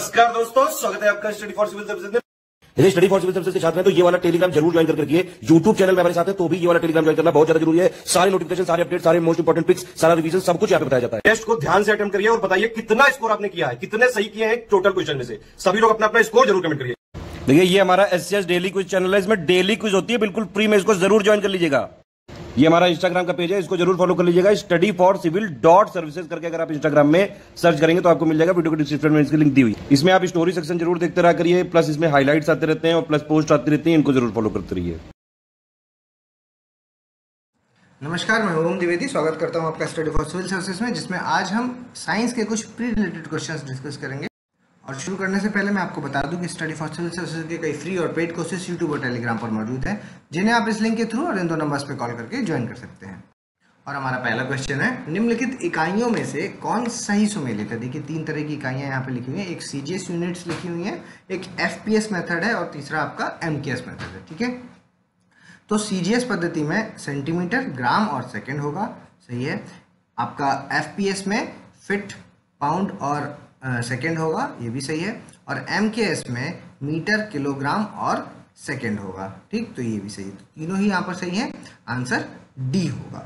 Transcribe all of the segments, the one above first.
नमस्कार दोस्तों, स्वागत है आपका स्टडी फॉर सिविल सर्विसेज में। यदि स्टडी फॉर सिविल सर्विसेज के छात्र हैं तो ये वाला टेलीग्राम जरूर ज्वाइन करके रखिए। यूट्यूब चैनल में हमारे साथ है तो भी ये वाला टेलीग्राम ज्वाइन करना बहुत ज्यादा जरूरी है। सारे नोटिफिकेशन, सारे अपडेट, सारे मोस्ट इंपोर्टेंट पिक्स, सारा रिवीजन सब कुछ यहाँ पे बताया जाता है। टेस्ट को ध्यान से अटेम्प्ट करिए और बताइए कितना स्कोर आपने किया है, कितने सही किए हैं टोटल क्वेश्चन में से। सभी लोग अपना अपना स्कोर जरूर कमेंट करिए। देखिए ये हमारा एससीएस डेली क्विज चैनल है, इसमें डेली क्विज होती है बिल्कुल फ्री में, इसको जरूर ज्वाइन कर लीजिएगा। ये हमारा इंस्टाग्राम का पेज है, इसको जरूर फॉलो कर लीजिएगा। स्टडी फॉर सिविल .सर्विसेज करके अगर आप इंस्टाग्राम में सर्च करेंगे तो आपको मिल जाएगा। वीडियो को डिस्क्रिप्शन में इसकी लिंक दी हुई। इसमें आप स्टोरी सेक्शन जरूर देखते रहा करिए, प्लस इसमें हाइलाइट्स आते रहते हैं और प्लस पोस्ट आती रहती है, इनको जरूर फॉलो करते रहिए। नमस्कार, मैं ओम द्विवेदी स्वागत करता हूं आपका स्टडी फॉर सिविल सर्विसेज में, जिसमें आज हम साइंस के कुछ प्री रिलेटेड क्वेश्चंस डिस्कस करेंगे। और शुरू करने से पहले मैं आपको बता दूं कि स्टडी फॉर सिविल सर्विसेज के कई फ्री और पेड कोर्सेज यूट्यूब और टेलीग्राम पर मौजूद हैं, जिन्हें आप इस लिंक के थ्रू और इन दो नंबर्स पर कॉल करके ज्वाइन कर सकते हैं। और हमारा पहला क्वेश्चन है, निम्नलिखित इकाइयों में से कौन सही सुमेलित है। देखिए 3 तरह की इकाइयां यहाँ पे लिखी हुई हैं, एक सीजीएस यूनिट्स लिखी हुई हैं, एक एफपीएस मेथड है और तीसरा आपका एमकेएस मेथड है। ठीक है, तो सीजीएस पद्धति में सेंटीमीटर, ग्राम और सेकंड होगा, सही है। आपका एफपीएस में फीट, पाउंड और सेकंड होगा, ये भी सही है। और एमकेएस में मीटर, किलोग्राम और सेकंड होगा। ठीक, तो ये भी सही है, तो तीनों ही यहाँ पर सही है, आंसर डी होगा।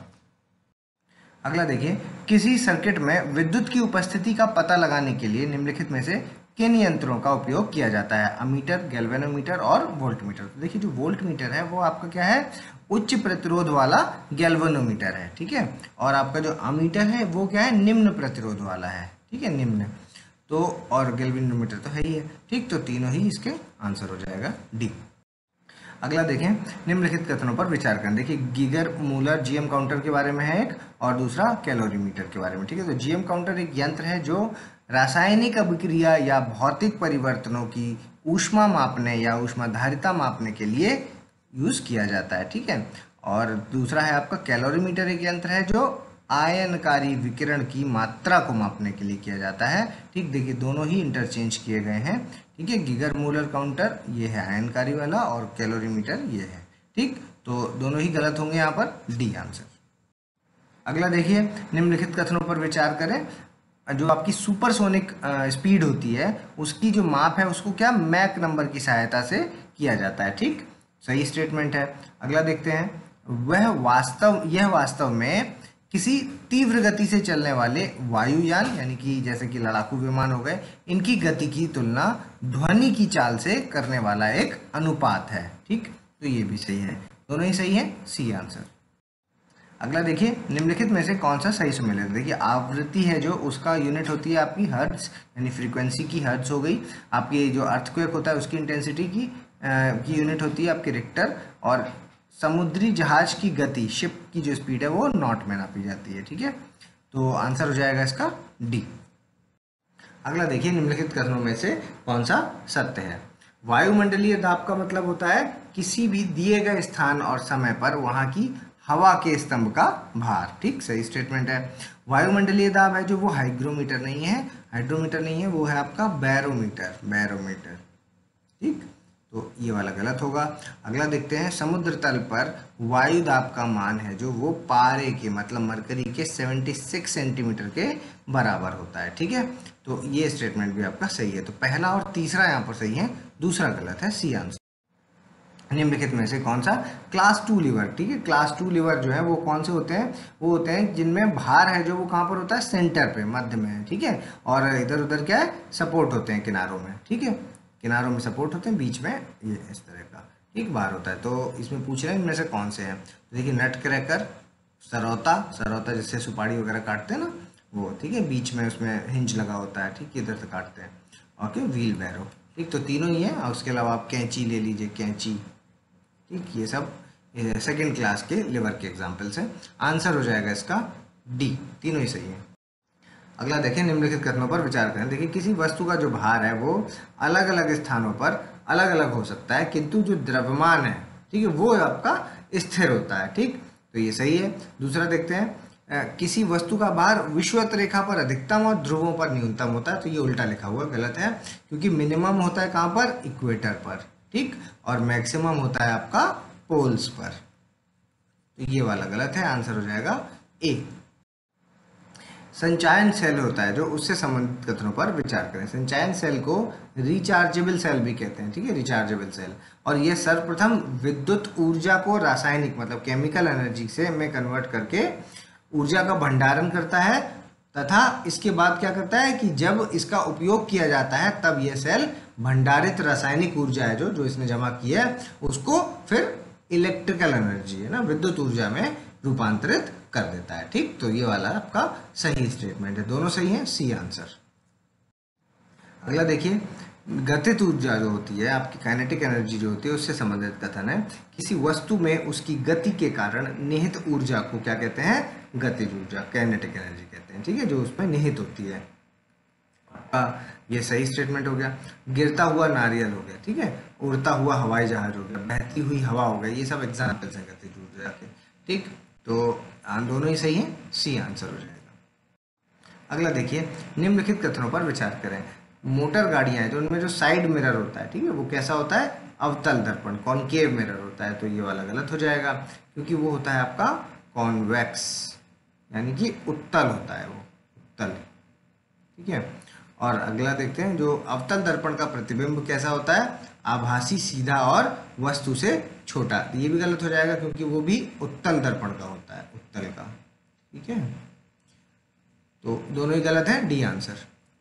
अगला देखिए, किसी सर्किट में विद्युत की उपस्थिति का पता लगाने के लिए निम्नलिखित में से किन यंत्रों का उपयोग किया जाता है। अमीटर, गैल्वेनोमीटर और वोल्टमीटर। तो देखिए जो वोल्टमीटर है वो आपका क्या है, उच्च प्रतिरोध वाला गैल्वेनोमीटर है। ठीक है, और आपका जो अमीटर है वो क्या है, निम्न प्रतिरोध वाला है। ठीक है, निम्न, तो और गैल्वेनोमीटर तो है ही है। ठीक, तो तीनों ही इसके आंसर हो जाएगा डी। अगला देखें, निम्नलिखित कथनों पर विचार करें। देखिए गीगर मूलर जीएम काउंटर के बारे में है एक, और दूसरा कैलोरीमीटर के बारे में। ठीक है, तो जीएम काउंटर एक यंत्र है जो रासायनिक अभिक्रिया या भौतिक परिवर्तनों की ऊष्मा मापने या ऊष्माधारिता मापने के लिए यूज किया जाता है। ठीक है, और दूसरा है आपका कैलोरीमीटर, एक यंत्र है जो आयनकारी विकिरण की मात्रा को मापने के लिए किया जाता है। ठीक, देखिए दोनों ही इंटरचेंज किए गए हैं। ठीक है, गीगर मूलर काउंटर ये है आयनकारी वाला और कैलोरीमीटर ये है। ठीक, तो दोनों ही गलत होंगे यहाँ पर, डी आंसर। अगला देखिए, निम्नलिखित कथनों पर विचार करें। जो आपकी सुपरसोनिक स्पीड होती है उसकी जो माप है उसको क्या, मैक नंबर की सहायता से किया जाता है। ठीक, सही स्टेटमेंट है। अगला देखते हैं, यह वास्तव में किसी तीव्र गति से चलने वाले वायुयान यानी कि जैसे कि लड़ाकू विमान हो गए, इनकी गति की तुलना ध्वनि की चाल से करने वाला एक अनुपात है। ठीक, तो ये भी सही है, दोनों ही सही है, सी आंसर। अगला देखिए, निम्नलिखित में से कौन सा सही सुमेलित है। देखिए आवृत्ति है जो, उसका यूनिट होती है आपकी हर्ट्ज, यानी फ्रीक्वेंसी की हर्ट्ज हो गई। आपकी जो अर्थक्वेक होता है उसकी इंटेंसिटी की यूनिट होती है आपकी रिक्टर। और समुद्री जहाज की गति, शिप की जो स्पीड है वो नॉट में नापी जाती है। ठीक है, तो आंसर हो जाएगा इसका डी। अगला देखिए, निम्नलिखित कथनों में से कौन सा सत्य है। वायुमंडलीय दाब का मतलब होता है किसी भी दिए गए स्थान और समय पर वहां की हवा के स्तंभ का भार। ठीक, सही स्टेटमेंट है। वायुमंडलीय दाब है जो, वो हाइग्रोमीटर नहीं है, हाइड्रोमीटर नहीं है, वो है आपका बैरोमीटर। ठीक, तो ये वाला गलत होगा। अगला देखते हैं, समुद्र तल पर वायु दाब का मान है जो, वो पारे के मतलब मरकरी के 76 सेंटीमीटर के बराबर होता है। ठीक है, तो ये स्टेटमेंट भी आपका सही है। तो पहला और तीसरा यहाँ पर सही है, दूसरा गलत है, सी आंसर। निम्नलिखित में से कौन सा, क्लास 2 लीवर। ठीक है, क्लास 2 लीवर जो है वो कौन से होते हैं, वो होते हैं जिनमें भार है जो वो कहाँ पर होता है, सेंटर पे, मध्य में है। ठीक है, और इधर उधर क्या है, सपोर्ट होते हैं किनारों में। ठीक है, किनारों में सपोर्ट होते हैं, बीच में ये इस तरह का एक भार होता है। तो इसमें पूछ रहे हैं इनमें से कौन से हैं। तो देखिए नट क्रैकर, सरौता जिससे सुपारी वगैरह काटते हैं ना वो। ठीक है, बीच में उसमें हिंज लगा होता है। ठीक, इधर से काटते हैं। Okay, wheelbarrow. ठीक, तो तीनों ही हैं। और उसके अलावा आप कैंची ले लीजिए, कैंची। ठीक, ये सब सेकेंड क्लास के लिवर के एग्जाम्पल्स हैं। आंसर हो जाएगा इसका डी, तीनों ही सही है। अगला देखें, निम्नलिखित कथनों पर विचार करें। देखिए किसी वस्तु का जो भार है वो अलग अलग स्थानों पर अलग अलग हो सकता है, किंतु जो द्रव्यमान है, ठीक है, वो आपका स्थिर होता है। ठीक, तो ये सही है। दूसरा देखते हैं, किसी वस्तु का भार विषुवत रेखा पर अधिकतम और ध्रुवों पर न्यूनतम होता है। तो ये उल्टा लिखा हुआ गलत है, क्योंकि मिनिमम होता है कहाँ पर, इक्वेटर पर। ठीक, और मैक्सिमम होता है आपका पोल्स पर। तो ये वाला गलत है, आंसर हो जाएगा ए। संचयन सेल होता है जो उससे संबंधित कथनों पर विचार करें। संचयन सेल को रिचार्जेबल सेल भी कहते हैं, ठीक है, रिचार्जेबल सेल। और ये सर्वप्रथम विद्युत ऊर्जा को रासायनिक मतलब केमिकल एनर्जी से में कन्वर्ट करके ऊर्जा का भंडारण करता है तथा इसके बाद क्या करता है कि जब इसका उपयोग किया जाता है तब यह सेल भंडारित रासायनिक ऊर्जा है जो इसने जमा किया है उसको फिर इलेक्ट्रिकल एनर्जी है ना विद्युत ऊर्जा में रूपांतरित कर देता है। ठीक, तो ये वाला आपका सही स्टेटमेंट है, दोनों सही है, सी आंसर। अगला देखिए, गतिज ऊर्जा जो होती है आपकी काइनेटिक एनर्जी जो होती है उससे संबंधित कथन है। किसी वस्तु में उसकी गति के कारण निहित ऊर्जा को क्या कहते हैं? गतिज ऊर्जा, काइनेटिक एनर्जी कहते हैं, ठीक है, जो उसमें निहित होती है। ये सही स्टेटमेंट हो गया। गिरता हुआ नारियल हो गया, ठीक है, उड़ता हुआ हवाई जहाज हो गया, बहती हुई हवा हो गया, ये सब एग्जाम्पल्स हैं गतिज ऊर्जा के। ठीक, तो दोनों ही सही हैं, सी आंसर हो जाएगा। अगला देखिए, निम्नलिखित कथनों पर विचार करें। मोटर गाड़ियां हैं जो उनमें जो साइड मिरर होता है, ठीक है, वो कैसा होता है? अवतल दर्पण, कॉनकेव मिरर होता है। तो ये वाला गलत हो जाएगा क्योंकि वो होता है आपका कॉन्वेक्स, यानी कि उत्तल होता है, वो उत्तल, ठीक है। और अगला देखते हैं, जो अवतल दर्पण का प्रतिबिंब कैसा होता है? आभासी, सीधा और वस्तु से छोटा। ये भी गलत हो जाएगा क्योंकि वो भी उत्तल दर्पण का होता है, उत्तल का, ठीक है। तो दोनों ही गलत है, डी आंसर।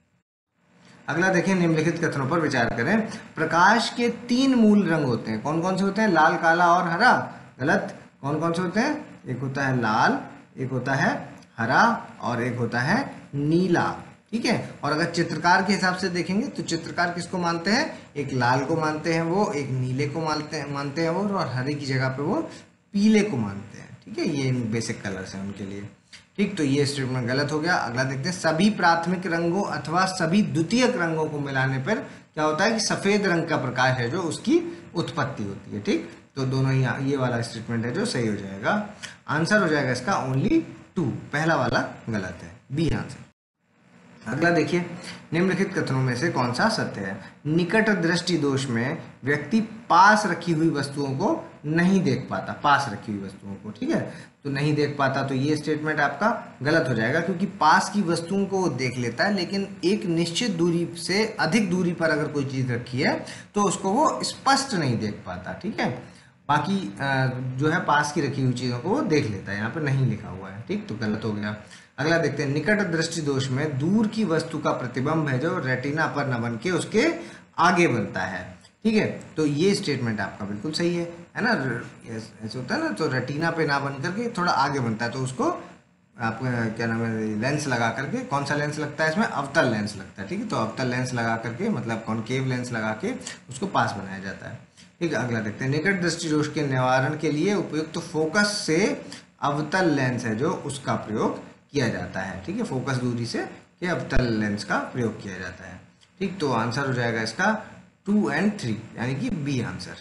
अगला देखें, निम्नलिखित कथनों पर विचार करें। प्रकाश के 3 मूल रंग होते हैं, कौन कौन से होते हैं? लाल, काला और हरा। गलत। कौन कौन से होते हैं? एक होता है लाल, एक होता है हरा और एक होता है नीला, ठीक है। और अगर चित्रकार के हिसाब से देखेंगे तो चित्रकार किसको मानते हैं? एक लाल को मानते हैं वो, एक नीले को मानते हैं वो, और हरे की जगह पे वो पीले को मानते हैं, ठीक है। ये बेसिक कलर्स हैं उनके लिए। ठीक, तो ये स्टेटमेंट गलत हो गया। अगला देखते हैं, सभी प्राथमिक रंगों अथवा सभी द्वितीयक रंगों को मिलाने पर क्या होता है कि सफेद रंग का प्रकाश है जो उसकी उत्पत्ति होती है। ठीक, तो दोनों ही ये वाला स्टेटमेंट है जो सही हो जाएगा। आंसर हो जाएगा इसका ओनली 2, पहला वाला गलत है, बी आंसर। अगला देखिए, निम्नलिखित कथनों में से कौन सा सत्य है? निकट दृष्टि दोष में व्यक्ति पास रखी हुई वस्तुओं को नहीं देख पाता, पास रखी हुई वस्तुओं को, ठीक है, तो नहीं देख पाता। तो ये स्टेटमेंट आपका गलत हो जाएगा क्योंकि पास की वस्तुओं को वो देख लेता है, लेकिन एक निश्चित दूरी से अधिक दूरी पर अगर कोई चीज रखी है तो उसको वो स्पष्ट नहीं देख पाता, ठीक है। बाकी जो है पास की रखी हुई चीजों को वो देख लेता है, यहाँ पर नहीं लिखा हुआ है, ठीक, तो गलत हो गया। अगला देखते हैं, निकट दृष्टि दोष में दूर की वस्तु का प्रतिबिंब है जो रेटिना पर न बन के उसके आगे बनता है, ठीक है। तो ये स्टेटमेंट आपका बिल्कुल सही है ना। ऐसे होता है ना, तो रेटिना पे ना बन करके थोड़ा आगे बनता है, तो उसको आप क्या नाम है, लेंस लगा करके, कौन सा लेंस लगता है इसमें? अवतल लेंस लगता है, ठीक है। तो अवतल लेंस लगा करके मतलब कॉनकेव लेंस लगा के उसको पास बनाया जाता है, ठीक है। अगला देखते हैं, निकट दृष्टि दोष के निवारण के लिए उपयुक्त फोकस से अवतल लेंस है जो उसका प्रयोग किया जाता है, ठीक है। फोकस दूरी से के अवतल लेंस का प्रयोग किया जाता है, ठीक। तो आंसर हो जाएगा इसका 2 और 3, यानी कि बी आंसर।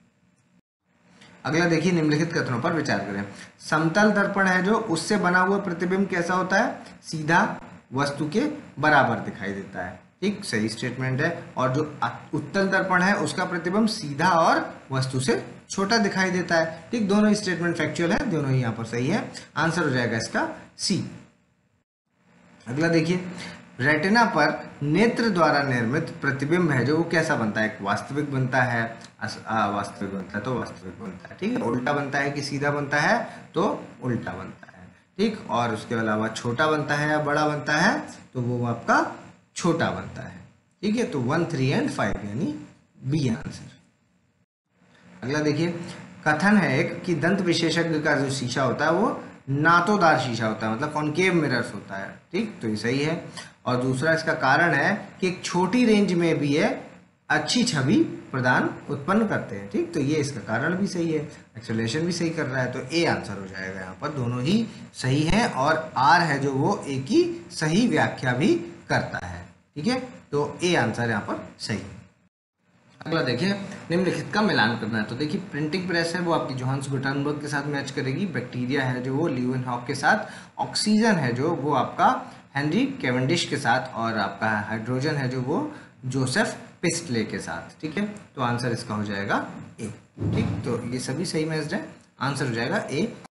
अगला देखिए, निम्नलिखित कथनों पर विचार करें। समतल दर्पण है जो उससे बना हुआ प्रतिबिंब कैसा होता है? सीधा, वस्तु के बराबर दिखाई देता है, ठीक, सही स्टेटमेंट है। और जो उत्तल दर्पण है उसका प्रतिबिंब सीधा और वस्तु से छोटा दिखाई देता है, ठीक। दोनों स्टेटमेंट फैक्चुअल है, दोनों ही यहाँ पर सही है। आंसर हो जाएगा इसका सी। अगला देखिए, रेटिना पर नेत्र द्वारा निर्मित प्रतिबिंब है जो वो कैसा बनता है? एक वास्तविक बनता है, अवास्तविक बनता है तो वास्तविक बनता है, ठीक है। उल्टा बनता है कि सीधा बनता है तो उल्टा बनता है, ठीक। और उसके अलावा छोटा बनता है या बड़ा बनता है तो वो आपका छोटा बनता है, ठीक है। तो 1, 3 और 5 यानी बी आंसर। अगला देखिए, कथन है एक कि दंत विशेषज्ञ का जो शीशा होता है वो नातोदार शीशा होता है, मतलब कॉनकेव मिरर्स होता है, ठीक, तो ये सही है। और दूसरा इसका कारण है कि एक छोटी रेंज में भी ये अच्छी छवि प्रदान उत्पन्न करते हैं, ठीक, तो ये इसका कारण भी सही है। एक्सेलरेशन भी सही कर रहा है, तो ए आंसर हो जाएगा यहाँ पर। दोनों ही सही हैं और आर है जो वो ए की सही व्याख्या भी करता है, ठीक है। तो ए आंसर यहाँ पर सही है। अगला देखिए, निम्नलिखित का मिलान करना है। तो देखिए, प्रिंटिंग प्रेस है वो आपकी जोहान्स गुटेनबर्ग के साथ मैच करेगी, बैक्टीरिया है जो वो लीeuwenhoek के साथ, ऑक्सीजन है जो वो आपका हेनरी कैवेंडिश के साथ, और आपका हाइड्रोजन है जो वो जोसेफ पिस्टले के साथ, ठीक है। तो आंसर इसका हो जाएगा ए, ठीक। तो ये सभी सही मैच्ड है, आंसर हो जाएगा ए।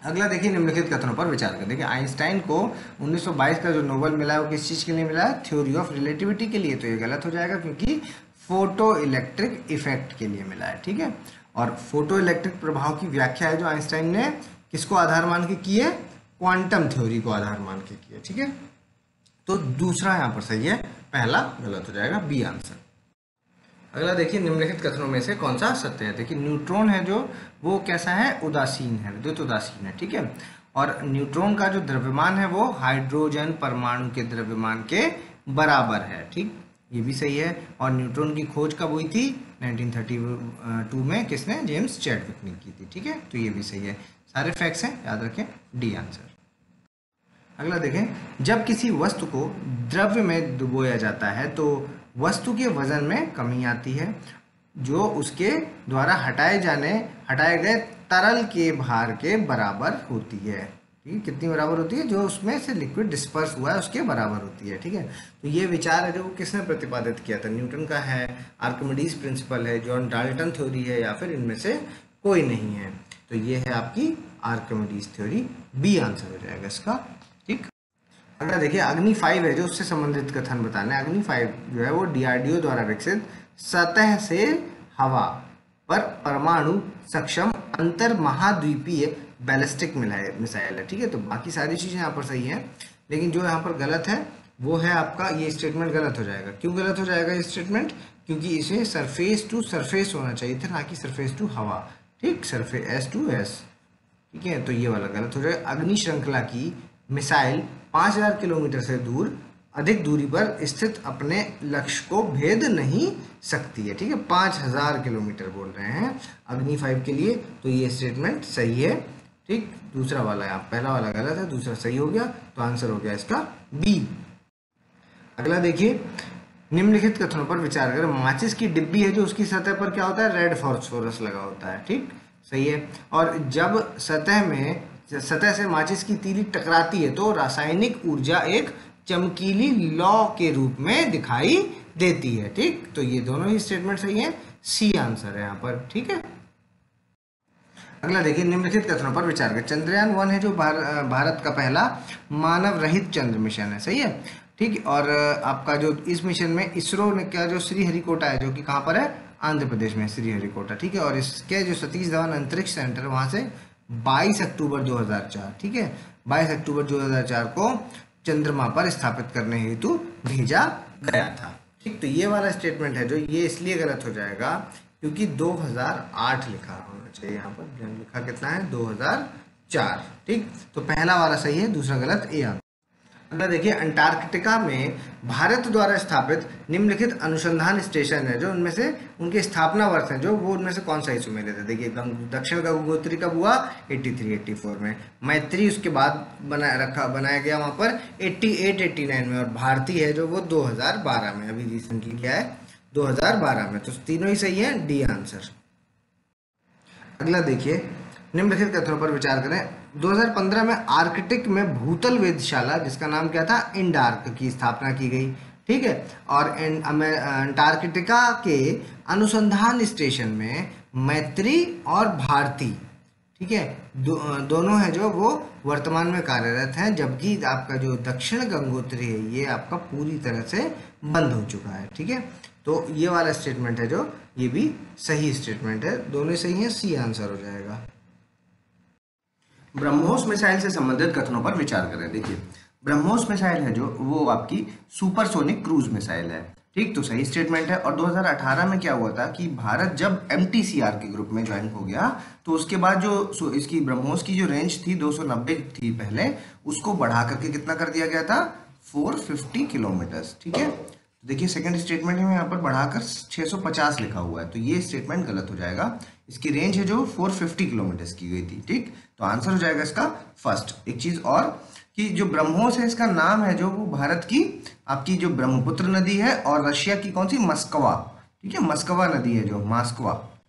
अगला देखिए निम्नलिखित कथनों पर विचार करें। देखिए आइंस्टाइन को 1922 का जो नोबेल मिला है वो किस चीज के लिए मिला है? थ्योरी ऑफ रिलेटिविटी के लिए। तो ये गलत हो जाएगा क्योंकि फोटो इलेक्ट्रिक इफेक्ट के लिए मिला है, ठीक है। और फोटो इलेक्ट्रिक प्रभाव की व्याख्या है जो आइंस्टाइन ने किसको आधार मान के की है? क्वांटम थ्योरी को आधार मान के की है, ठीक है। तो दूसरा यहाँ पर सही है, पहला गलत हो जाएगा, बी आंसर। अगला देखिए निम्नलिखित कथनों में से कौन सा सत्य है? देखिए न्यूट्रॉन है जो वो कैसा है? उदासीन है, विद्युत उदासीन है, ठीक है। और न्यूट्रॉन का जो द्रव्यमान है वो हाइड्रोजन परमाणु के द्रव्यमान के बराबर है, ठीक, ये भी सही है। और न्यूट्रॉन की खोज कब हुई थी? 1932 में। किसने? जेम्स चैडविक ने की थी, ठीक है। तो ये भी सही है, सारे फैक्ट्स हैं, याद रखें, डी आंसर। अगला देखें, जब किसी वस्तु को द्रव्य में डुबोया जाता है तो वस्तु के वजन में कमी आती है जो उसके द्वारा हटाए गए तरल के भार के बराबर होती है, ठीक है। कितनी बराबर होती है? जो उसमें से लिक्विड डिस्पर्स हुआ है उसके बराबर होती है, ठीक है। तो ये विचार है जो किसने प्रतिपादित किया था? न्यूटन का है, आर्किमिडीज प्रिंसिपल है, जॉन डाल्टन थ्योरी है, या फिर इनमें से कोई नहीं है? तो ये है आपकी आर्किमिडीज थ्योरी, बी आंसर हो जाएगा इसका, ठीक। अगला देखिए अग्नि 5 है जो उससे संबंधित कथन बताना है। अग्नि 5 जो है वो डीआरडीओ द्वारा विकसित सतह से हवा पर परमाणु सक्षम अंतर महाद्वीपीय बैलिस्टिक मिसाइल है, ठीक है। तो बाकी सारी चीजें यहाँ पर सही है, लेकिन जो यहाँ पर गलत है वो है आपका ये स्टेटमेंट गलत हो जाएगा। क्यों गलत हो जाएगा ये स्टेटमेंट? क्योंकि इसे सरफेस टू सरफेस होना चाहिए था, ना कि सरफेस टू हवा, ठीक, सरफेस एस टू एस, ठीक है। तो ये वाला गलत हो जाएगा। अग्नि श्रृंखला की मिसाइल 5000 किलोमीटर से दूर अधिक दूरी पर स्थित अपने लक्ष्य को भेद नहीं सकती है, ठीक है। 5000 किलोमीटर बोल रहे हैं अग्नि 5 के लिए, तो ये स्टेटमेंट सही है, ठीक। दूसरा वाला है, पहला वाला गलत है, दूसरा सही हो गया, तो आंसर हो गया इसका बी। अगला देखिए निम्नलिखित कथनों पर विचार करें। माचिस की डिब्बी है जो उसकी सतह पर क्या होता है? रेड फॉस्फोरस लगा होता है, ठीक, सही है। और जब सतह से माचिस की तीली टकराती है तो रासायनिक ऊर्जा एक चमकीली लौ के रूप में दिखाई देती है, ठीक। तो ये दोनों ही स्टेटमेंट सही है, सी आंसर है यहाँ पर, ठीक है। अगला देखिए निम्नलिखित कथनों पर विचार करें। चंद्रयान 1 है जो भारत का पहला मानव रहित चंद्र मिशन है, सही है, ठीक। और आपका जो इस मिशन में इसरो ने क्या जो श्रीहरिकोटा है जो कि कहाँ पर है? आंध्र प्रदेश में श्रीहरिकोटा, ठीक है। और इसके जो सतीश धवन अंतरिक्ष सेंटर वहाँ से 22 अक्टूबर 2004, ठीक है, 22 अक्टूबर 2004 को चंद्रमा पर स्थापित करने हेतु भेजा गया था, ठीक। तो ये वाला स्टेटमेंट है जो ये इसलिए गलत हो जाएगा क्योंकि 2008 लिखा होना चाहिए, यहाँ पर लिखा कितना है? 2004, ठीक। तो पहला वाला सही है, दूसरा गलत, ए आंसर। अगला देखिए अंटार्कटिका में भारत द्वारा स्थापित निम्नलिखित अनुसंधान स्टेशन है जो उनमें से उनके स्थापना वर्ष है जो वो उनमें से कौन सा इशू में लेते? देखिए दक्षिण गंगोत्री कब हुआ? 83-84 में। मैत्री उसके बाद बनाया गया वहां पर 88-89 में। और भारती है जो वो 2012 में, अभी रिसेंटली किया है 2012 में। तो तीनों ही सही है, डी आंसर। अगला देखिए निम्नलिखित कथनों पर विचार करें। 2015 में आर्कटिक में भूतल वेधशाला जिसका नाम क्या था? इंडार्क की स्थापना की गई, ठीक है। और अंटार्कटिका के अनुसंधान स्टेशन में मैत्री और भारती, ठीक है, दोनों है जो वो वर्तमान में कार्यरत हैं, जबकि आपका जो दक्षिण गंगोत्री है ये आपका पूरी तरह से बंद हो चुका है, ठीक है। तो ये वाला स्टेटमेंट है जो ये भी सही स्टेटमेंट है, दोनों सही है, सी आंसर हो जाएगा। ब्रह्मोस मिसाइल से संबंधित कथनों पर विचार करें। देखिए ब्रह्मोस मिसाइल है जो वो आपकी सुपरसोनिक क्रूज मिसाइल है, ठीक, तो सही स्टेटमेंट है। और 2018 में क्या हुआ था कि भारत जब MTCR के ग्रुप में ज्वाइन हो गया तो उसके बाद जो इसकी ब्रह्मोस की जो रेंज थी 290 थी पहले, उसको बढ़ा करके कितना कर दिया गया था? 450 किलोमीटर, ठीक है। देखिए सेकंड स्टेटमेंट में यहाँ पर बढ़ाकर 650 लिखा हुआ है, तो ये स्टेटमेंट गलत हो जाएगा। इसकी रेंज है जो 450 किलोमीटर की गई थी, ठीक, तो आंसर हो जाएगा इसका फर्स्ट। एक चीज और कि जो ब्रह्मोस है इसका नाम है जो वो भारत की आपकी जो ब्रह्मपुत्र नदी है और रशिया की कौन सी? मस्कवा, ठीक है, मस्कवा नदी है जो मास्कवा,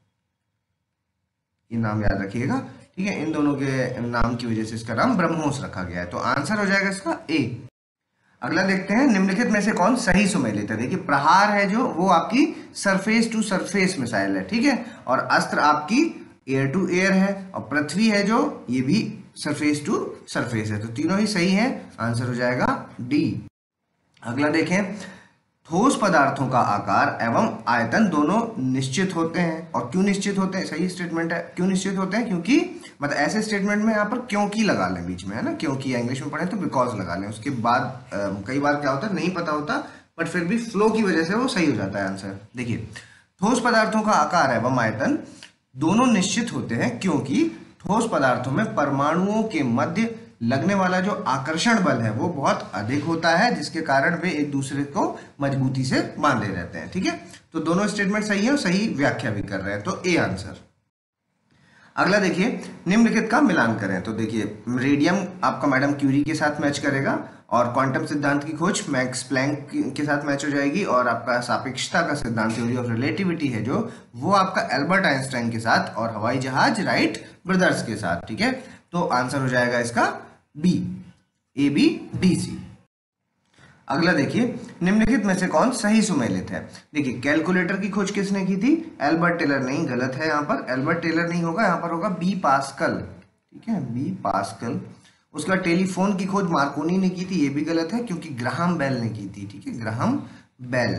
ये नाम याद रखिएगा, ठीक है। इन दोनों के नाम की वजह से इसका नाम ब्रह्मोस रखा गया है, तो आंसर हो जाएगा इसका ए। अगला देखते हैं निम्नलिखित में से कौन सही सुमेलित है। देखिए प्रहार है जो वो आपकी सरफेस टू सरफेस मिसाइल है, ठीक है, और अस्त्र आपकी एयर टू एयर है, और पृथ्वी है जो ये भी सरफेस टू सरफेस है, तो तीनों ही सही है, आंसर हो जाएगा डी। अगला देखें, ठोस पदार्थों का आकार एवं आयतन दोनों निश्चित होते हैं। और क्यों निश्चित होते हैं, सही स्टेटमेंट है, क्यों निश्चित होते हैं, क्योंकि मतलब ऐसे स्टेटमेंट में यहाँ पर क्योंकि लगा लें बीच में, है ना, क्योंकि या इंग्लिश में पढ़े तो बिकॉज लगा लें। उसके बाद कई बार क्या होता है, नहीं पता होता बट फिर भी फ्लो की वजह से वो सही हो जाता है आंसर। देखिए, ठोस पदार्थों का आकार एवं आयतन दोनों निश्चित होते हैं क्योंकि ठोस पदार्थों में परमाणुओं के मध्य लगने वाला जो आकर्षण बल है वो बहुत अधिक होता है, जिसके कारण वे एक दूसरे को मजबूती से बांधे रहते हैं। ठीक है, तो दोनों स्टेटमेंट सही है और सही व्याख्या भी कर रहे हैं, तो ए आंसर। अगला देखिए, निम्नलिखित का मिलान करें। तो देखिए, रेडियम आपका मैडम क्यूरी के साथ मैच करेगा और क्वांटम सिद्धांत की खोज मैक्स प्लैंक के साथ मैच हो जाएगी, और आपका सापेक्षता का सिद्धांत थ्योरी ऑफ रिलेटिविटी है जो वो आपका एल्बर्ट आइंस्टाइन के साथ, और हवाई जहाज राइट ब्रदर्स के साथ। ठीक है, तो आंसर हो जाएगा इसका B, A B D C. अगला देखिए, निम्नलिखित में से कौन सही सुमेलित है। देखिए, कैलकुलेटर की खोज किसने की थी, एल्बर्ट टेलर, नहीं गलत है, यहाँ पर एल्बर्ट टेलर नहीं होगा, यहाँ पर होगा बी पास्कल। ठीक है, बी पास्कल। उसका टेलीफोन की खोज मार्कोनी ने की थी, ये भी गलत है क्योंकि ग्राहम बेल ने की थी। ठीक है, ग्राहम बेल।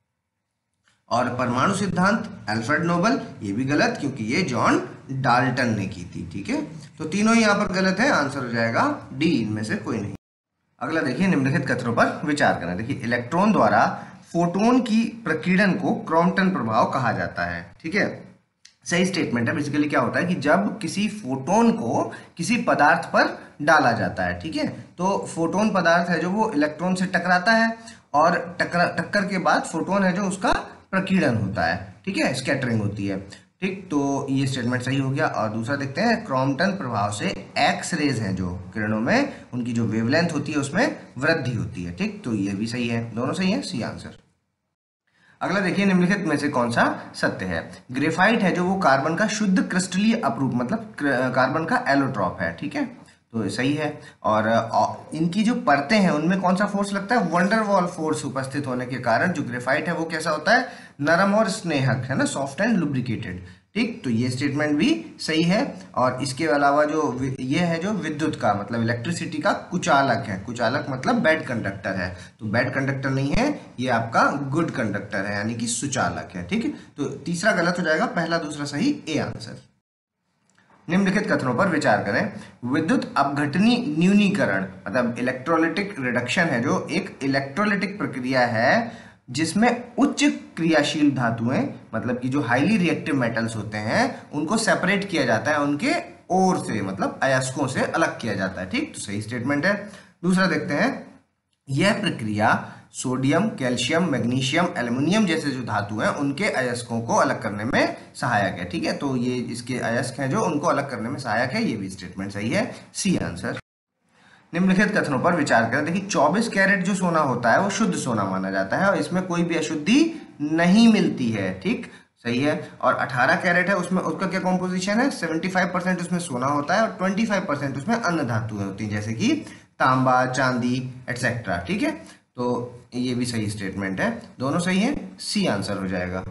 और परमाणु सिद्धांत अल्फ्रेड नोबल, ये भी गलत क्योंकि ये जॉन डाल्टन ने की थी। ठीक है, तो तीनों ही यहाँ पर गलत है, आंसर हो जाएगा डी, इनमें से कोई नहीं। अगला देखिए, निम्नलिखित कथनों पर विचार करें। देखिए, इलेक्ट्रॉन द्वारा फोटोन की प्रकीर्णन को क्रॉम्पटन प्रभाव कहा जाता है। ठीक है, सही स्टेटमेंट है। बेसिकली क्या होता है कि जब किसी फोटोन को किसी पदार्थ पर डाला जाता है, ठीक है, तो फोटोन पदार्थ है जो वो इलेक्ट्रॉन से टकराता है, और टक्कर के बाद फोटोन है जो उसका प्रकीर्णन होता है। ठीक है, स्कैटरिंग होती है। ठीक, तो ये स्टेटमेंट सही हो गया। और दूसरा देखते हैं, क्रॉम्पटन प्रभाव से एक्स रेज हैं जो किरणों में, उनकी जो वेवलेंथ होती है उसमें वृद्धि होती है। ठीक, तो ये भी सही है, दोनों सही है, सी आंसर। अगला देखिए, निम्नलिखित में से कौन सा सत्य है। ग्रेफाइट है जो वो कार्बन का शुद्ध क्रिस्टलीय अपरूप, मतलब कार्बन का एलोट्रॉप है। ठीक है, तो सही है। और इनकी जो परतें हैं उनमें कौन सा फोर्स लगता है, वंडरवॉल फोर्स उपस्थित होने के कारण जो ग्रेफाइट है वो कैसा होता है, नरम और स्नेहक, है ना, सॉफ्ट एंड लुब्रिकेटेड। ठीक, तो ये स्टेटमेंट भी सही है। और इसके अलावा जो ये है जो विद्युत का मतलब इलेक्ट्रिसिटी का कुचालक है, कुचालक मतलब बैड कंडक्टर है, तो बैड कंडक्टर नहीं है, ये आपका गुड कंडक्टर है, यानी कि सुचालक है। ठीक है, तो तीसरा गलत हो जाएगा, पहला दूसरा सही, ए आंसर। निम्नलिखित कथनों पर विचार करें। विद्युत अपघटनी न्यूनीकरण मतलब इलेक्ट्रोलिटिक रिडक्शन है जो एक इलेक्ट्रोलिटिक प्रक्रिया है जिसमें उच्च क्रियाशील धातुएं मतलब कि जो हाईली रिएक्टिव मेटल्स होते हैं उनको सेपरेट किया जाता है, उनके ओर से मतलब अयस्कों से अलग किया जाता है। ठीक, तो सही स्टेटमेंट है। दूसरा देखते हैं, यह प्रक्रिया सोडियम, कैल्शियम, मैग्नीशियम, एल्युमिनियम जैसे जो धातु हैं उनके अयस्कों को अलग करने में सहायक है। ठीक है, तो ये इसके अयस्क हैं जो उनको अलग करने में सहायक है, ये भी स्टेटमेंट सही है, सी आंसर। निम्नलिखित कथनों पर विचार करें। देखिए, 24 कैरेट जो सोना होता है वो शुद्ध सोना माना जाता है और इसमें कोई भी अशुद्धि नहीं मिलती है। ठीक, सही है। और 18 कैरेट है, उसमें उसका क्या कॉम्पोजिशन है, 75% उसमें सोना होता है और 25% उसमें अन्य धातुएं होती हैं जैसे कि तांबा, चांदी एटसेट्रा। ठीक है, तो ये भी सही स्टेटमेंट है, दोनों सही है, सी आंसर हो जाएगा।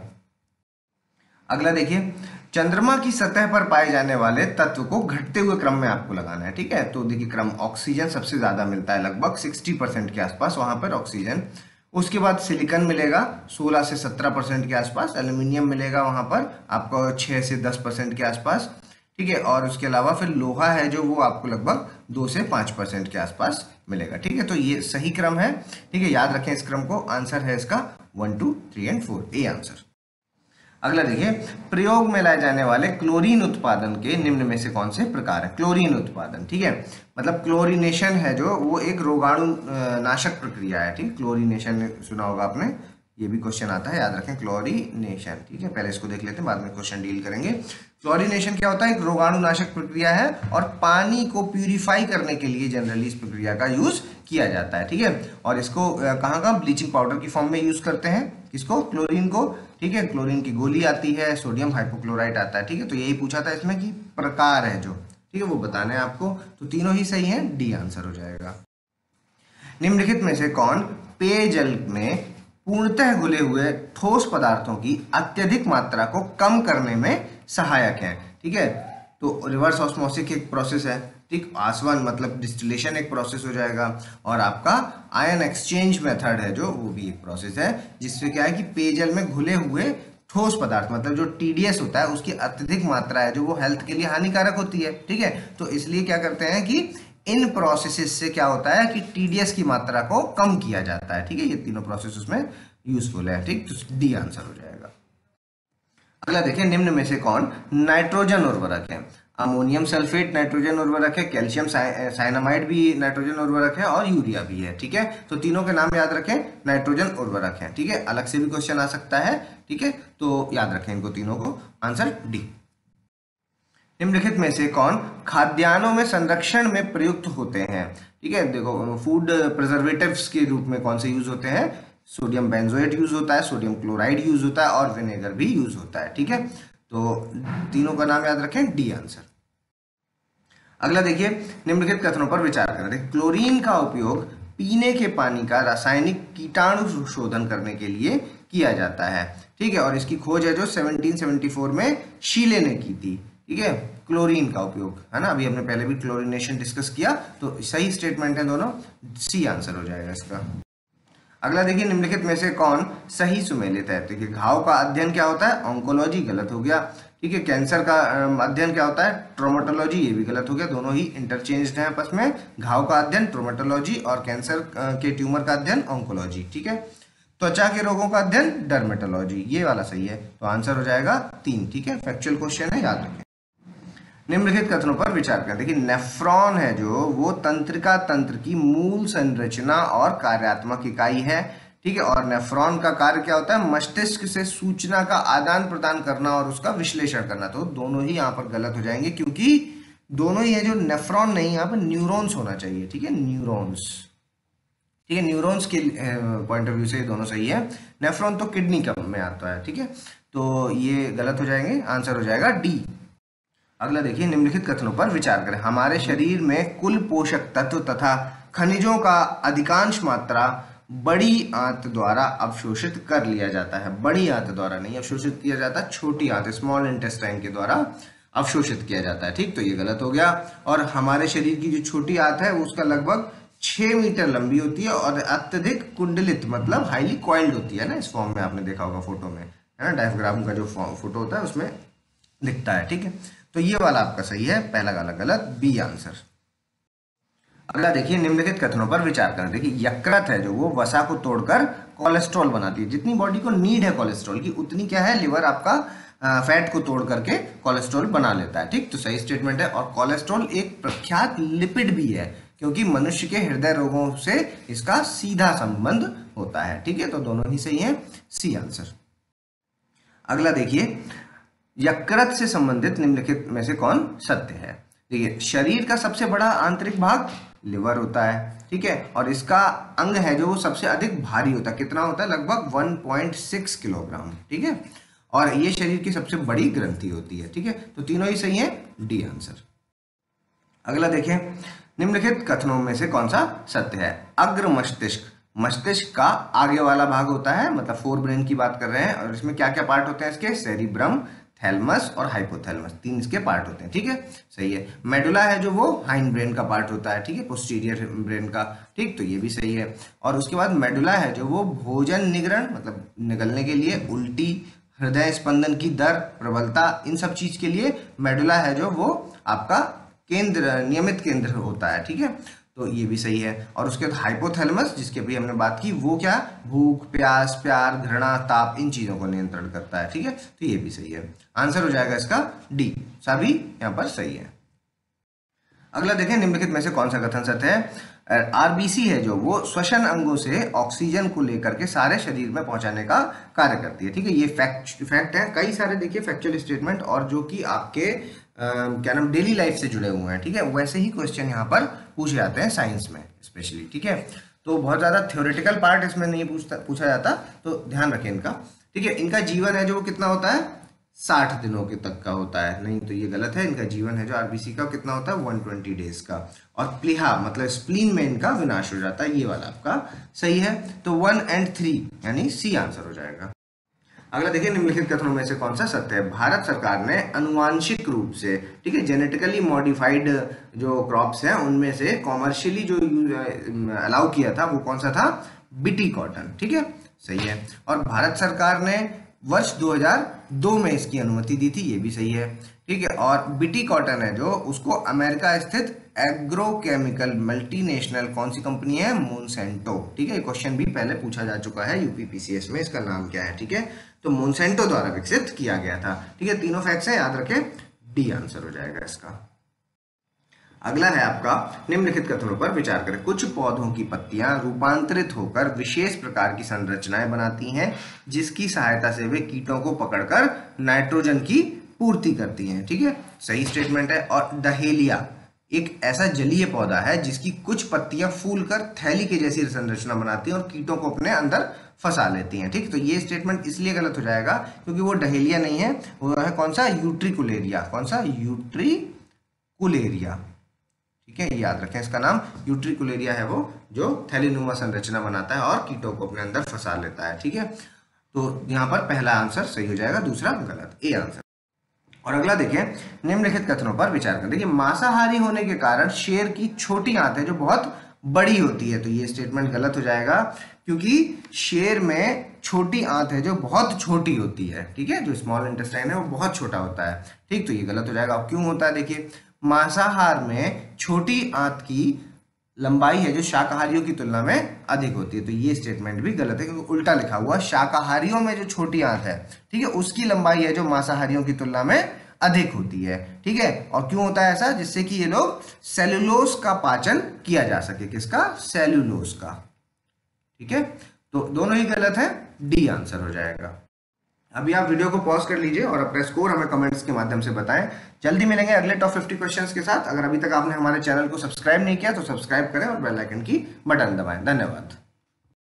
अगला देखिए, चंद्रमा की सतह पर पाए जाने वाले तत्व को घटते हुए क्रम में आपको लगाना है। ठीक है, तो देखिए क्रम, ऑक्सीजन सबसे ज्यादा मिलता है, लगभग 60% के आसपास वहां पर ऑक्सीजन। उसके बाद सिलिकॉन मिलेगा 16 से 17% के आसपास, एल्यूमिनियम मिलेगा वहां पर आपको 6 से 10% के आसपास। ठीक है, और उसके अलावा फिर लोहा है जो वो आपको लगभग 2 से 5% के आसपास मिलेगा। ठीक है, तो ये सही क्रम है। ठीक है, याद रखें इस क्रम को, आंसर है इसका 1, 2, 3 एंड 4, ए आंसर। अगला देखिए, प्रयोग में लाए जाने वाले क्लोरीन उत्पादन के निम्न में से कौन से प्रकार है। क्लोरीन उत्पादन, ठीक है, मतलब क्लोरीनेशन है जो वो एक रोगाणु नाशक प्रक्रिया है। ठीक, क्लोरीनेशन सुना होगा आपने, ये भी क्वेश्चन आता है, याद रखें क्लोरीनेशन। ठीक है, पहले इसको देख लेते हैं, बाद में क्वेश्चन डील करेंगे। क्लोरीनेशन क्या होता है, एक रोगाणु नाशक प्रक्रिया है और पानी को प्यूरिफाई करने के लिए जनरली इस प्रक्रिया का यूज किया जाता है। ठीक है, और इसको कहाँ ब्लीचिंग पाउडर की फॉर्म में यूज करते हैं, किसको, क्लोरीन को। ठीक है, क्लोरीन की गोली आती है, सोडियम हाइपोक्लोराइट आता है। ठीक है, तो यही पूछा था इसमें कि प्रकार है जो, ठीक है, वो बताने हैं आपको, तो तीनों ही सही है, डी आंसर हो जाएगा। निम्नलिखित में से कौन पेयजल में पूर्णतः घुले हुए ठोस पदार्थों की अत्यधिक मात्रा को कम करने में सहायक है। ठीक है, तो रिवर्स ऑस्मोसिस एक प्रोसेस है, ठीक, आसवन मतलब डिस्टिलेशन एक प्रोसेस हो जाएगा, और आपका आयन एक्सचेंज मेथड है जो, वो भी एक प्रोसेस है जिससे क्या है कि पेयजल में घुले हुए ठोस पदार्थ मतलब जो TDS होता है उसकी अत्यधिक मात्रा है जो वो हेल्थ के लिए हानिकारक होती है। ठीक है, तो इसलिए क्या करते हैं कि इन प्रोसेसेस से क्या होता है कि TDS की मात्रा को कम किया जाता है। ठीक है, ये तीनों प्रोसेस उसमें यूजफुल है। ठीक, तो डी आंसर हो जाएगा। अगला देखिए, निम्न में से कौन नाइट्रोजन उर्वरक है? अमोनियम सल्फेट नाइट्रोजन उर्वरक है, कैल्शियम साइनामाइड भी नाइट्रोजन उर्वरक है, और यूरिया भी है। ठीक है, तो तीनों के नाम याद रखें, नाइट्रोजन उर्वरक है। ठीक है, अलग से भी क्वेश्चन आ सकता है। ठीक है, तो याद रखें इनको तीनों को। Answer D. निम्नलिखित में से कौन खाद्यान्नों में संरक्षण में प्रयुक्त होते हैं? ठीक है, देखो फूड प्रिजर्वेटिव्स के रूप में कौन से यूज होते हैं? सोडियम बेंजोएट यूज होता है, सोडियम क्लोराइड यूज होता है, और विनेगर भी यूज होता है। ठीक है, तो तीनों का नाम याद रखें, डी आंसर। अगला देखिए, निम्नलिखित कथनों पर विचार करें। देखिए, क्लोरीन का उपयोग पीने के पानी का रासायनिक कीटाणु शोधन करने के लिए किया जाता है। ठीक है, और इसकी खोज है जो 1774 में शीले ने की थी। ठीक है, क्लोरीन का उपयोग है ना, अभी हमने पहले भी क्लोरीनेशन डिस्कस किया, तो सही स्टेटमेंट है दोनों, सी आंसर हो जाएगा इसका। अगला देखिए, निम्नलिखित में से कौन सही सुमेलित है? देखिए, घाव का अध्ययन क्या होता है? ऑन्कोलॉजी, गलत हो गया। ठीक है, कैंसर का अध्ययन क्या होता है? ट्रोमेटोलॉजी, ये भी गलत हो गया। दोनों ही इंटरचेंज्ड हैं आपस में। घाव का अध्ययन ट्रोमेटोलॉजी, और कैंसर के ट्यूमर का अध्ययन ऑन्कोलॉजी। ठीक है, त्वचा के रोगों का अध्ययन डर्मेटोलॉजी, ये वाला सही है, तो आंसर हो जाएगा 3। ठीक है, फैक्चुअल क्वेश्चन है, याद रखें। निम्नलिखित कथनों पर विचार करें। देखिए, नेफ्रॉन है जो वो तंत्रिका तंत्र की मूल संरचना और कार्यात्मक इकाई है। ठीक है, और नेफ्रॉन का कार्य क्या होता है? मस्तिष्क से सूचना का आदान प्रदान करना और उसका विश्लेषण करना। तो दोनों ही यहाँ पर गलत हो जाएंगे, क्योंकि दोनों ही है जो नेफ्रॉन नहीं, यहाँ पर न्यूरॉन्स होना चाहिए। ठीक है, न्यूरॉन्स। ठीक है, न्यूरॉन्स के पॉइंट ऑफ व्यू से दोनों सही है। नेफ्रॉन तो किडनी का में आता है। ठीक है, तो ये गलत हो जाएंगे, आंसर हो जाएगा डी। अगला देखिए, निम्नलिखित कथनों पर विचार करें। हमारे शरीर में कुल पोषक तत्व तथा खनिजों का अधिकांश मात्रा बड़ी आंत द्वारा अवशोषित कर लिया जाता है। बड़ी आंत द्वारा नहीं अवशोषित किया जाता, छोटी आंत स्मॉल इंटेस्टाइन के द्वारा अवशोषित किया जाता है। ठीक, तो ये गलत हो गया। और हमारे शरीर की जो छोटी आंत है उसका लगभग 6 मीटर लंबी होती है, और अत्यधिक कुंडलित मतलब हाईली कॉइल्ड होती है ना। इस फॉर्म में आपने देखा होगा फोटो में, है ना, डायग्राम का जो फोटो होता है उसमें दिखता है। ठीक है, तो ये वाला आपका सही है, पहला वाला गलत, बी आंसर। अगला देखिए, निम्नलिखित कथनों पर विचार करें। देखिए, यकृत है जो वो वसा को तोड़कर कोलेस्ट्रॉल बनाती है। जितनी बॉडी को नीड है कोलेस्ट्रॉल की, उतनी क्या है, लिवर आपका फैट को तोड़ करके कोलेस्ट्रॉल बना लेता है। ठीक, तो सही स्टेटमेंट है। और कोलेस्ट्रॉल एक प्रख्यात लिपिड भी है, क्योंकि मनुष्य के हृदय रोगों से इसका सीधा संबंध होता है। ठीक है, तो दोनों ही सही है, सी आंसर। अगला देखिए, यकृत से संबंधित निम्नलिखित में से कौन सत्य है? देखिए, शरीर का सबसे बड़ा आंतरिक भाग लिवर होता है। ठीक है, और इसका अंग है जो वो सबसे अधिक भारी होता है। कितना होता है? लगभग 1.6 किलोग्राम। ठीक है, और ये शरीर की सबसे बड़ी ग्रंथि होती है। ठीक है, तो तीनों ही सही है, डी आंसर। अगला देखें, निम्नलिखित कथनों में से कौन सा सत्य है? अग्र मस्तिष्क, मस्तिष्क का आगे वाला भाग होता है, मतलब फोर ब्रेन की बात कर रहे हैं। और इसमें क्या क्या पार्ट होते हैं इसके? सेरिब्रम, थैलमस और हाइपोथैलमस, 3 इसके पार्ट होते हैं। ठीक है, सही है। मेडुला है जो वो हाइंड ब्रेन का पार्ट होता है। ठीक है, पोस्टीरियर ब्रेन का। ठीक, तो ये भी सही है। और उसके बाद मेडुला है जो वो भोजन निगरण मतलब निगलने के लिए, उल्टी, हृदय स्पंदन की दर, प्रबलता, इन सब चीज के लिए मेडुला है जो वो आपका केंद्र, नियमित केंद्र होता है। ठीक है, तो ये भी सही है। और उसके बाद हाइपोथैलेमस, जिसकी अभी हमने बात की, वो क्या? भूख, प्यास, प्यार, घृणा, ताप, इन चीजों को नियंत्रण करता है। ठीक है, तो ये भी सही है, आंसर हो जाएगा इसका डी। सभी यहाँ पर सही है। अगला देखें, निम्नलिखित में से कौन सा कथन सत्य है? आरबीसी है जो वो श्वसन अंगों से ऑक्सीजन को लेकर के सारे शरीर में पहुंचाने का कार्य करती है। ठीक है, ये फैक्ट है। कई सारे देखिए फैक्चुअल स्टेटमेंट, और जो कि आपके क्या नाम डेली लाइफ से जुड़े हुए हैं। ठीक है, वैसे ही क्वेश्चन यहाँ पर पूछे जाते हैं साइंस में स्पेशली। ठीक है, तो बहुत ज्यादा थ्योरेटिकल पार्ट इसमें नहीं पूछा जाता, तो ध्यान रखें इनका। ठीक है, इनका जीवन है जो वो कितना होता है? 60 दिनों के तक का होता है। नहीं, तो ये गलत है। इनका जीवन है जो आरबीसी का कितना होता है? 120 डेज का। और प्लीहा मतलब स्प्लीन में इनका विनाश हो जाता है। ये वाला आपका सही है। तो 1 और 3 यानी सी आंसर हो जाएगा। अगला देखिए, निम्नलिखित कथनों में से कौन सा सत्य है? भारत सरकार ने अनुवांशिक रूप से, ठीक है, जेनेटिकली मॉडिफाइड जो क्रॉप्स हैं उनमें से कॉमर्शियली जो अलाउ किया था वो कौन सा था? बीटी कॉटन, ठीक है, सही है। और भारत सरकार ने वर्ष 2002 में इसकी अनुमति दी थी, ये भी सही है, ठीक है। और बीटी कॉटन है जो, उसको अमेरिका स्थित एग्रोकेमिकल मल्टीनेशनल कौन सी कंपनी है? मोनसेंटो, ठीक है। क्वेश्चन भी पहले पूछा जा चुका है यूपीपीसीएस में, इसका नाम क्या है, ठीक है। तो मोनसेंटो द्वारा विकसित किया गया था, ठीक है। तीनों फैक्ट्स हैं, याद रखें, डी आंसर हो जाएगा इसका। अगला है आपका, निम्नलिखित कथनों पर विचार करें। कुछ पौधों की पत्तियां रूपांतरित होकर विशेष प्रकार की संरचनाएं बनाती हैं जिसकी सहायता से वे कीटों को पकड़कर नाइट्रोजन की पूर्ति करती हैं, ठीक है, सही स्टेटमेंट है। और डहेलिया एक ऐसा जलीय पौधा है जिसकी कुछ पत्तियां फूलकर थैली के जैसी संरचना बनाती हैं और कीटों को अपने अंदर फंसा लेती हैं, ठीक। तो ये स्टेटमेंट इसलिए गलत हो जाएगा क्योंकि वो डहेलिया नहीं है, वो है कौन सा? यूट्रिकुलेरिया। कौन सा? यूट्रिकुलेरिया, ठीक है, याद रखें इसका नाम। यूट्रिकुलेरिया है वो जो थैलीनुमा संरचना बनाता है और कीटों को अपने अंदर फंसा लेता है, ठीक है। तो यहाँ पर पहला आंसर सही हो जाएगा, दूसरा गलत, ए आंसर। और अगला देखें, निम्नलिखित कथनों पर विचार करें। देखिए, मांसाहारी होने के कारण शेर की छोटी आंत है जो बहुत बड़ी होती है, तो ये स्टेटमेंट गलत हो जाएगा क्योंकि शेर में छोटी आंत है जो बहुत छोटी होती है, ठीक है, जो स्मॉल इंटेस्टाइन है वो बहुत छोटा होता है, ठीक। तो ये गलत हो जाएगा। अब क्यों होता है? देखिए, मांसाहार में छोटी आंत की लंबाई है जो शाकाहारियों की तुलना में अधिक होती है, तो ये स्टेटमेंट भी गलत है क्योंकि उल्टा लिखा हुआ, शाकाहारियों में जो छोटी आंत है, ठीक है, उसकी लंबाई है जो मांसाहारियों की तुलना में अधिक होती है, ठीक है। और क्यों होता है ऐसा? जिससे कि ये लोग सेलुलोज का पाचन किया जा सके। किसका? सेलुलोज का, ठीक है। तो दोनों ही गलत है, डी आंसर हो जाएगा। अभी आप वीडियो को पॉज कर लीजिए और अपना स्कोर हमें कमेंट्स के माध्यम से बताएं। जल्दी मिलेंगे अगले टॉप 50 क्वेश्चंस के साथ। अगर अभी तक आपने हमारे चैनल को सब्सक्राइब नहीं किया तो सब्सक्राइब करें और बेल आइकन की बटन दबाएं। धन्यवाद।